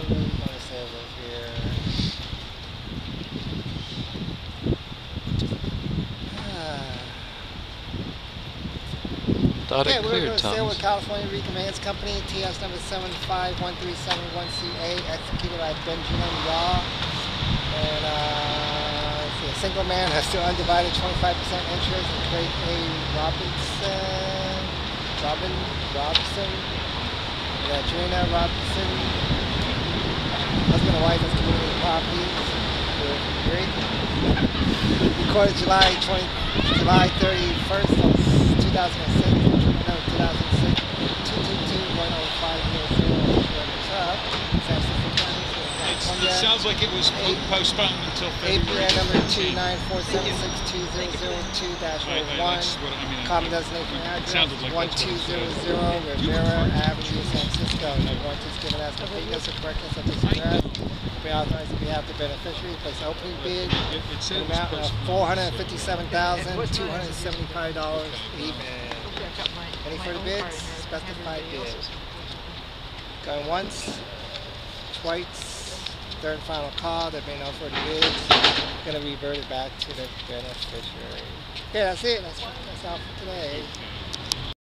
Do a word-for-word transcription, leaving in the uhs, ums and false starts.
what are we going to say over here? Thought Okay, it we're cleared, going to sail with Thomas. California Reconveyance Company, T S number seven five one three seven one C A, executed by Benjamin Yaw. And uh, let's see, a single man has still undivided twenty-five percent interest in Craig A. Robinson, Robin Robson, and Adrina Robinson, husband and wife of community properties. Great. Recorded July twentieth, July thirty-first, two thousand six. No, two thousand six. two two two one oh five zero zero. It sounds like it was Eight, postponed until February. A P N number two nine four seven six two zero zero two dash zero one. Common designation address one two zero zero Rivera Avenue, San Francisco. No warranties given as completeness or correctness of this address. We authorize on behalf of the beneficiary place opening bid in the amount of four hundred fifty-seven thousand two hundred seventy-five dollars even. Any further bids? Specified bids. Going once, twice, third and final call. There being no further bids. Going to revert it back to the beneficiary. Okay, that's it. That's, that's all for today.